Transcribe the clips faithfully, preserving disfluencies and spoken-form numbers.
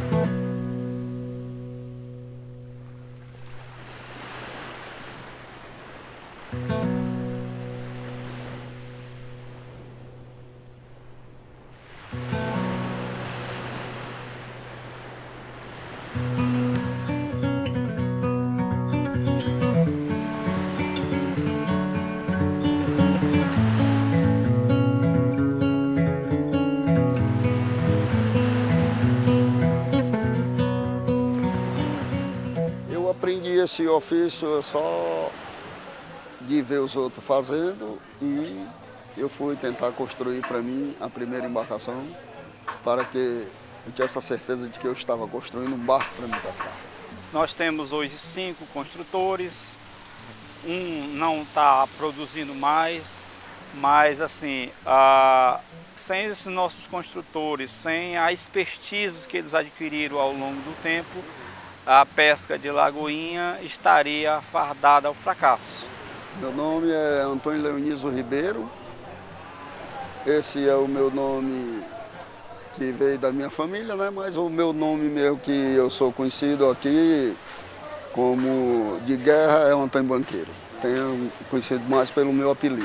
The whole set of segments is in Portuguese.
Aprendi esse ofício só de ver os outros fazendo e eu fui tentar construir para mim a primeira embarcação para que eu tivesse a certeza de que eu estava construindo um barco para me pescar. Nós temos hoje cinco construtores, um não está produzindo mais, mas assim, a, sem esses nossos construtores, sem a expertise que eles adquiriram ao longo do tempo, a pesca de Lagoinha estaria fardada ao fracasso. Meu nome é Antônio Leonizo Ribeiro. Esse é o meu nome que veio da minha família, né? Mas o meu nome mesmo que eu sou conhecido aqui como de guerra é o Antônio Banqueiro. Tenho conhecido mais pelo meu apelido.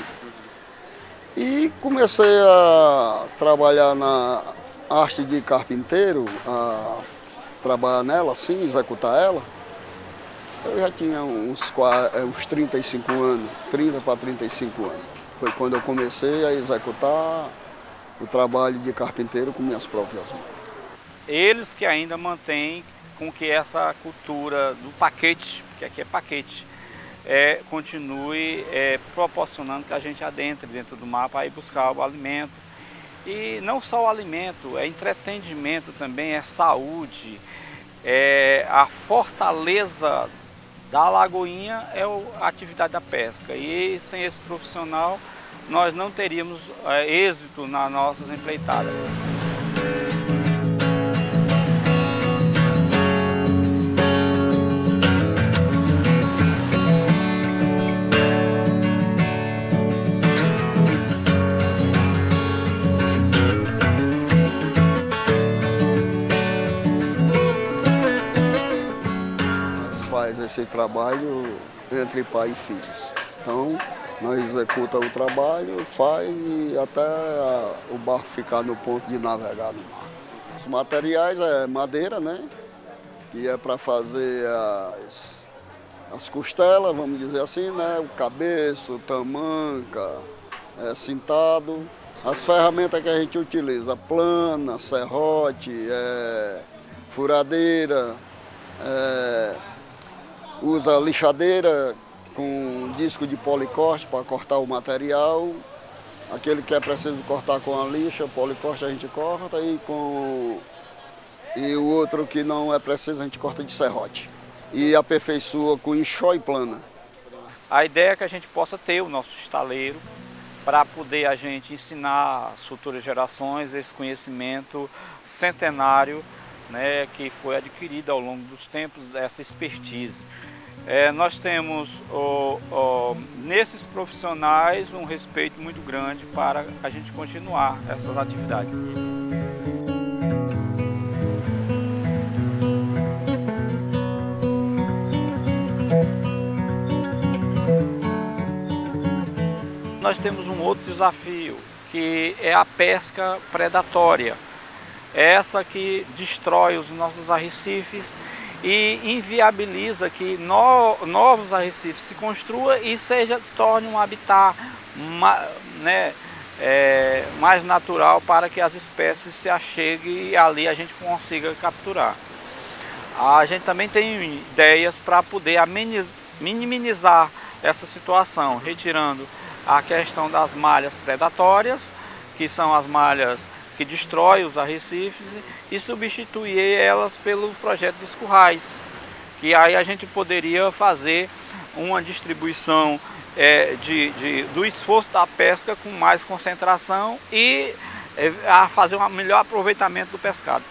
E comecei a trabalhar na arte de carpinteiro, a trabalhar nela, assim, executar ela. Eu já tinha uns, uns trinta e cinco anos, trinta para trinta e cinco anos. Foi quando eu comecei a executar o trabalho de carpinteiro com minhas próprias mãos. Eles que ainda mantêm com que essa cultura do paquete, porque aqui é paquete, é, continue é, proporcionando que a gente adentre dentro do mar para ir buscar o alimento. E não só o alimento, é entretenimento também, é saúde, é a fortaleza da Lagoinha é a atividade da pesca. E sem esse profissional nós não teríamos é, êxito nas nossas empreitadas. Faz esse trabalho entre pai e filhos. Então, nós executamos o trabalho, faz e até a, o barco ficar no ponto de navegar no mar. Os materiais é madeira, né? Que é para fazer as, as costelas, vamos dizer assim, né? O cabeço, tamanca, é, cintado. As ferramentas que a gente utiliza, plana, serrote, é, furadeira, é, usa lixadeira com disco de policorte para cortar o material. Aquele que é preciso cortar com a lixa, policorte a gente corta e com e o outro que não é preciso a gente corta de serrote. E aperfeiçoa com enxó e plana. A ideia é que a gente possa ter o nosso estaleiro para poder a gente ensinar às futuras gerações esse conhecimento centenário, né, que foi adquirido ao longo dos tempos, dessa expertise. É, nós temos oh, oh, nesses profissionais um respeito muito grande para a gente continuar essas atividades. Nós temos um outro desafio, que é a pesca predatória. Essa que destrói os nossos arrecifes e inviabiliza que no, novos arrecifes se construam e seja, se torne um habitat ma, né, é, mais natural para que as espécies se acheguem e ali a gente consiga capturar. A gente também tem ideias para poder ameniz, minimizar essa situação, retirando a questão das malhas predatórias, que são as malhas que destroem os arrecifes, e substituir elas pelo projeto dos currais, que aí a gente poderia fazer uma distribuição é, de, de, do esforço da pesca com mais concentração e é, a fazer um melhor aproveitamento do pescado.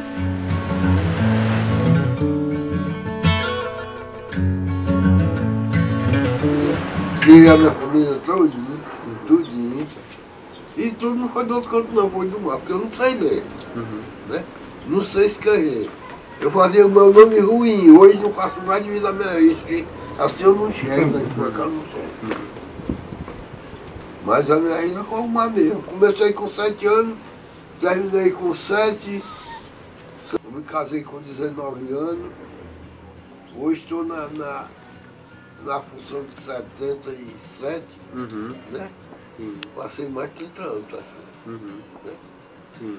Criei a minha família todinha, tudinho. E tudo não foi do outro canto não, foi do mar, porque eu não sei ler, uhum. né? Não sei escrever. Eu fazia o meu nome ruim, hoje não faço mais de vida minha que assim eu não enxergo, né? Por cá eu não enxergo. Mas a minha vida foi uma mesmo. Comecei com sete anos, terminei com sete, eu me casei com dezenove anos, hoje estou na, na, na função de setenta e sete, uhum. Né? Sim. Passei mais de trinta anos, assim, uhum. Né? Sim.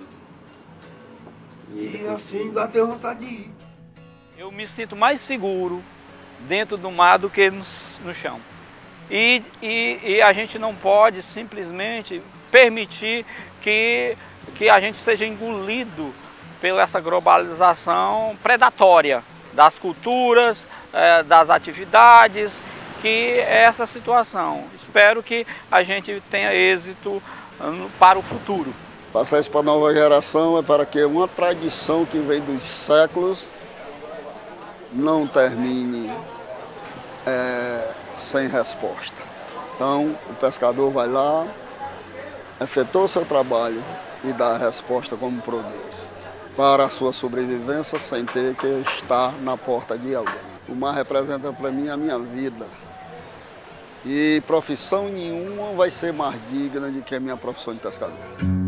E assim ainda tenho vontade de ir. Eu me sinto mais seguro dentro do mar do que no, no chão. E, e, e a gente não pode simplesmente permitir que, que a gente seja engolido pela essa globalização predatória das culturas, eh, das atividades, que é essa situação. Espero que a gente tenha êxito um, para o futuro. Passar isso para a nova geração é para que uma tradição que vem dos séculos não termine é, sem resposta. Então, o pescador vai lá, efetua o seu trabalho e dá a resposta como produz, para a sua sobrevivência sem ter que estar na porta de alguém. O mar representa para mim a minha vida. E profissão nenhuma vai ser mais digna do que a minha profissão de pescador.